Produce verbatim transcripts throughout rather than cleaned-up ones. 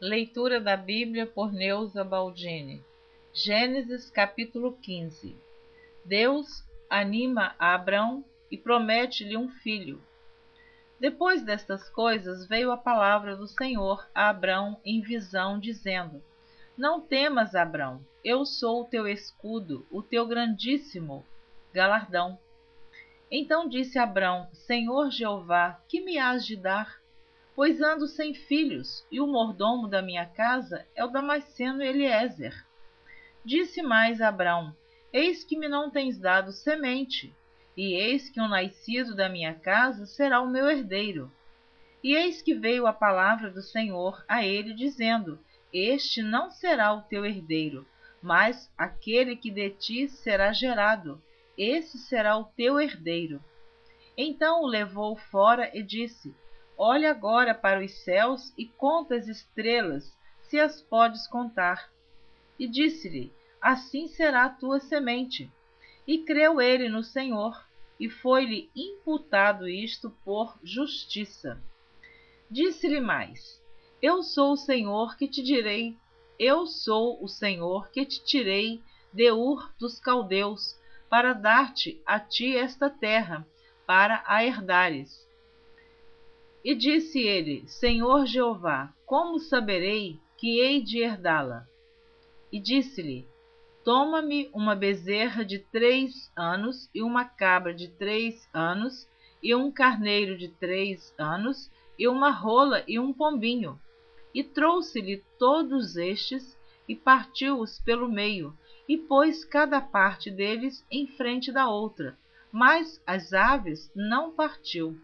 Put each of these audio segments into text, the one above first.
Leitura da Bíblia por Neuza Baldini. Gênesis capítulo quinze. Deus anima a Abrão e promete-lhe um filho. Depois destas coisas veio a palavra do Senhor a Abrão em visão, dizendo: Não temas, Abrão, eu sou o teu escudo, o teu grandíssimo galardão. Então disse Abrão: Senhor Jeová, que me hás de dar? Pois ando sem filhos, e o mordomo da minha casa é o Damasceno Eliezer. Disse mais Abrão: Eis que me não tens dado semente, e eis que um nascido da minha casa será o meu herdeiro. E eis que veio a palavra do Senhor a ele, dizendo: Este não será o teu herdeiro, mas aquele que de ti será gerado, esse será o teu herdeiro. Então o levou fora e disse: Olha agora para os céus e conta as estrelas, se as podes contar. E disse-lhe: Assim será a tua semente. E creu ele no Senhor, e foi-lhe imputado isto por justiça. Disse-lhe mais: Eu sou o Senhor que te direi, eu sou o Senhor que te tirei de Ur dos caldeus, para dar-te a ti esta terra, para a herdares. E disse ele: Senhor Jeová, como saberei que hei de herdá-la? E disse-lhe: Toma-me uma bezerra de três anos, e uma cabra de três anos, e um carneiro de três anos, e uma rola e um pombinho. E trouxe-lhe todos estes, e partiu-os pelo meio, e pôs cada parte deles em frente da outra, mas as aves não partiu.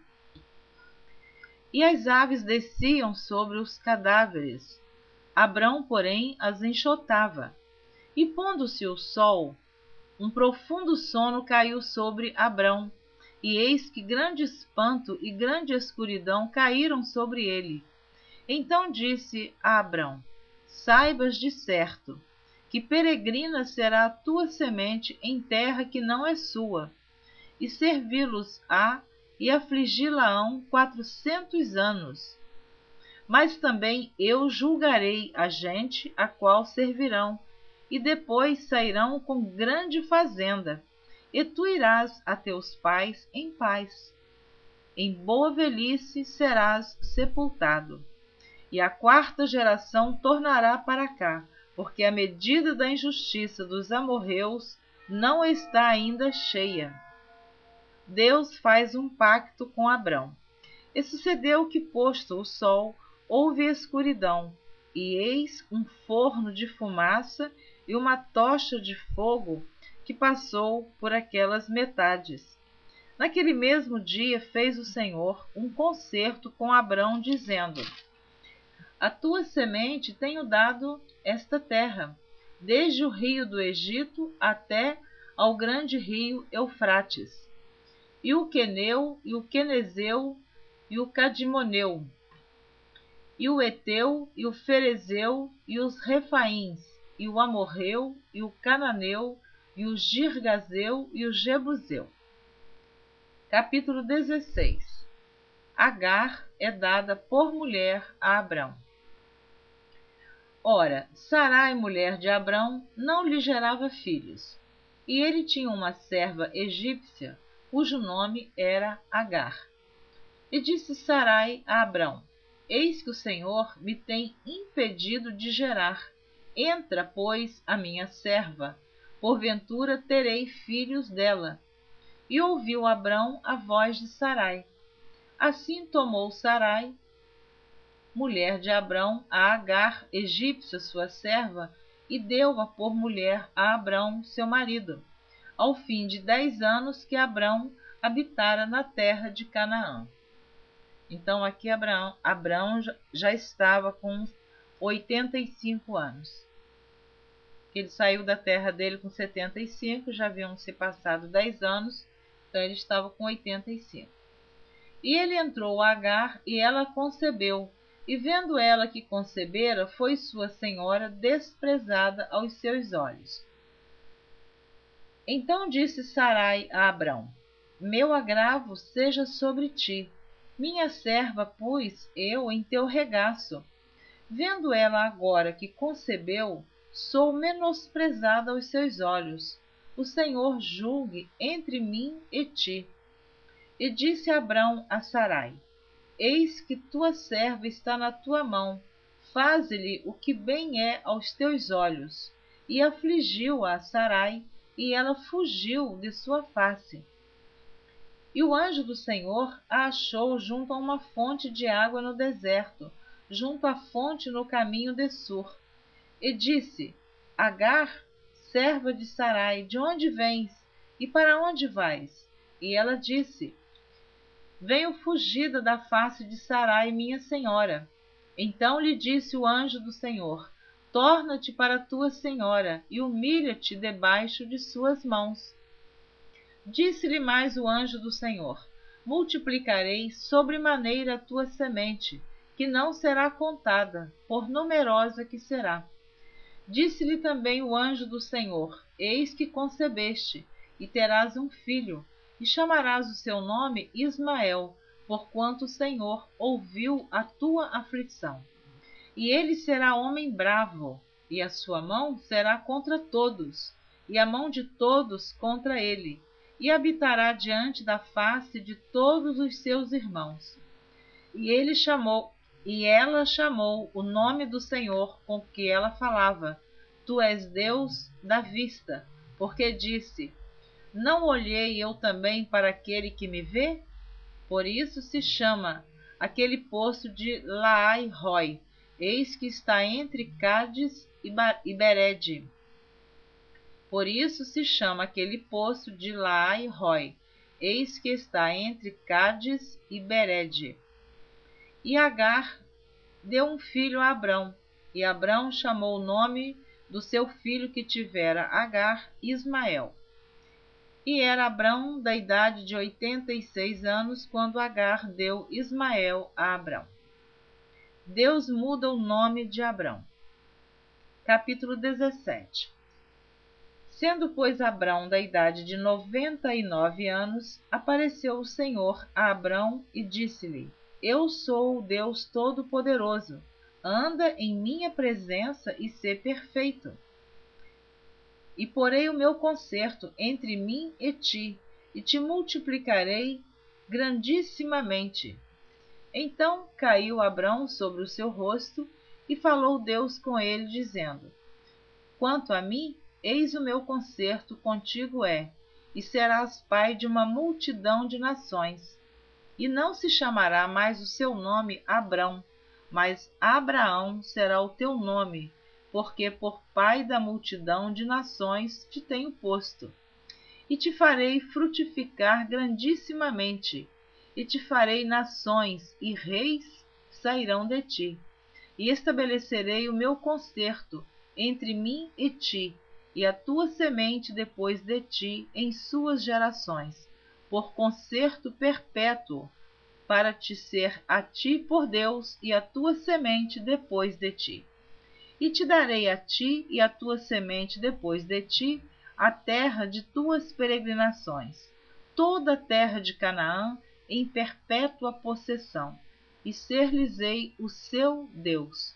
E as aves desciam sobre os cadáveres. Abrão, porém, as enxotava. E pondo-se o sol, um profundo sono caiu sobre Abrão, e eis que grande espanto e grande escuridão caíram sobre ele. Então disse a Abrão: Saibas de certo, que peregrina será a tua semente em terra que não é sua, e servi-los-á e afligi-la-ão quatrocentos anos. Mas também eu julgarei a gente a qual servirão, e depois sairão com grande fazenda, e tu irás a teus pais em paz. Em boa velhice serás sepultado. E a quarta geração tornará para cá, porque a medida da injustiça dos amorreus não está ainda cheia. Deus faz um pacto com Abrão. E sucedeu que, posto o sol, houve escuridão, e eis um forno de fumaça e uma tocha de fogo que passou por aquelas metades. Naquele mesmo dia fez o Senhor um concerto com Abrão, dizendo: A tua semente tenho dado esta terra, desde o rio do Egito até ao grande rio Eufrates, e o queneu, e o quenezeu, e o cadimoneu, e o eteu, e o ferezeu, e os refaíns, e o amorreu, e o cananeu, e o girgazeu, e o jebuseu. Capítulo dezesseis. Agar é dada por mulher a Abrão. Ora, Sarai, mulher de Abrão, não lhe gerava filhos, e ele tinha uma serva egípcia, cujo nome era Agar. E disse Sarai a Abrão: Eis que o Senhor me tem impedido de gerar. Entra, pois, a minha serva, porventura terei filhos dela. E ouviu Abrão a voz de Sarai. Assim tomou Sarai, mulher de Abrão, a Agar, egípcia, sua serva, e deu-a por mulher a Abrão, seu marido, ao fim de dez anos que Abrão habitara na terra de Canaã. Então aqui Abraão, Abrão já estava com oitenta e cinco anos. Ele saiu da terra dele com setenta e cinco, já haviam se passado dez anos, então ele estava com oitenta e cinco. E ele entrou a Agar, e ela concebeu, e vendo ela que concebera, foi sua senhora desprezada aos seus olhos. Então disse Sarai a Abrão: Meu agravo seja sobre ti. Minha serva pus eu em teu regaço. Vendo ela agora que concebeu, sou menosprezada aos seus olhos. O Senhor julgue entre mim e ti. E disse Abrão a Sarai: Eis que tua serva está na tua mão, faze-lhe o que bem é aos teus olhos. E afligiu-a a Sarai, e ela fugiu de sua face. E o anjo do Senhor a achou junto a uma fonte de água no deserto, junto à fonte no caminho de Sur. E disse: Agar, serva de Sarai, de onde vens e para onde vais? E ela disse: Venho fugida da face de Sarai, minha senhora. Então lhe disse o anjo do Senhor: Torna-te para tua senhora e humilha-te debaixo de suas mãos. Disse-lhe mais o anjo do Senhor: Multiplicarei sobremaneira a tua semente, que não será contada, por numerosa que será. Disse-lhe também o anjo do Senhor: Eis que concebeste, e terás um filho, e chamarás o seu nome Ismael, porquanto o Senhor ouviu a tua aflição. E ele será homem bravo, e a sua mão será contra todos, e a mão de todos contra ele, e habitará diante da face de todos os seus irmãos. E ele chamou, e ela chamou o nome do Senhor com que ela falava: Tu és Deus da vista, porque disse: Não olhei eu também para aquele que me vê? Por isso se chama aquele poço de Laai-Roi, eis que está entre Cádiz e Berede. Por isso se chama aquele poço de Laai-Roi, eis que está entre Cádiz e Berede. E Agar deu um filho a Abrão, e Abrão chamou o nome do seu filho que tivera Agar, Ismael. E era Abrão da idade de oitenta e seis anos, quando Agar deu Ismael a Abrão. Deus muda o nome de Abrão. Capítulo dezessete. Sendo, pois, Abrão da idade de noventa e nove anos, apareceu o Senhor a Abrão e disse-lhe: Eu sou o Deus Todo-Poderoso, anda em minha presença e sê perfeito. E porei o meu concerto entre mim e ti, e te multiplicarei grandissimamente. Então caiu Abrão sobre o seu rosto, e falou Deus com ele, dizendo: Quanto a mim, eis o meu concerto contigo é, e serás pai de uma multidão de nações. E não se chamará mais o seu nome Abrão, mas Abraão será o teu nome, porque por pai da multidão de nações te tenho posto. E te farei frutificar grandissimamente, e te farei nações, e reis sairão de ti. E estabelecerei o meu concerto entre mim e ti, e a tua semente depois de ti em suas gerações, por concerto perpétuo, para te ser a ti por Deus e a tua semente depois de ti. E te darei a ti e a tua semente depois de ti a terra de tuas peregrinações, toda a terra de Canaã em perpétua possessão, e ser-lhes-ei o seu Deus.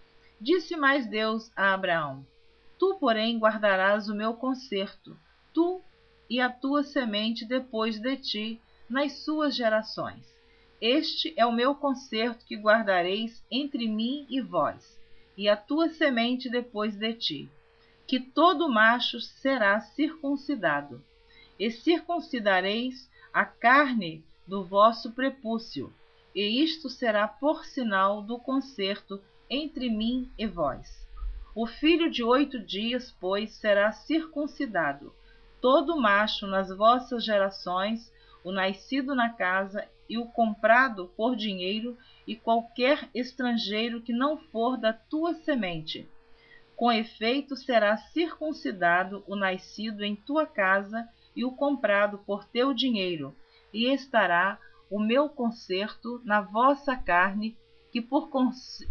Disse mais Deus a Abraão: Tu, porém, guardarás o meu concerto, tu e a tua semente depois de ti, nas suas gerações. Este é o meu concerto que guardareis entre mim e vós, e a tua semente depois de ti, que todo macho será circuncidado, e circuncidareis a carne do vosso prepúcio, e isto será por sinal do concerto entre mim e vós. O filho de oito dias, pois, será circuncidado, todo macho nas vossas gerações, o nascido na casa e o comprado por dinheiro, e qualquer estrangeiro que não for da tua semente. Com efeito, será circuncidado o nascido em tua casa e o comprado por teu dinheiro, e estará o meu concerto na vossa carne, que por concerto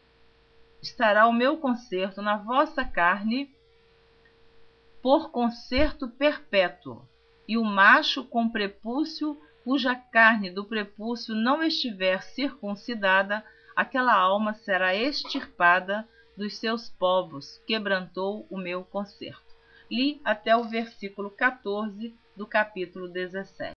estará o meu concerto na vossa carne por concerto perpétuo, e o macho com prepúcio, cuja carne do prepúcio não estiver circuncidada, aquela alma será extirpada dos seus povos, quebrantou o meu concerto. Li até o versículo quatorze do capítulo dezessete.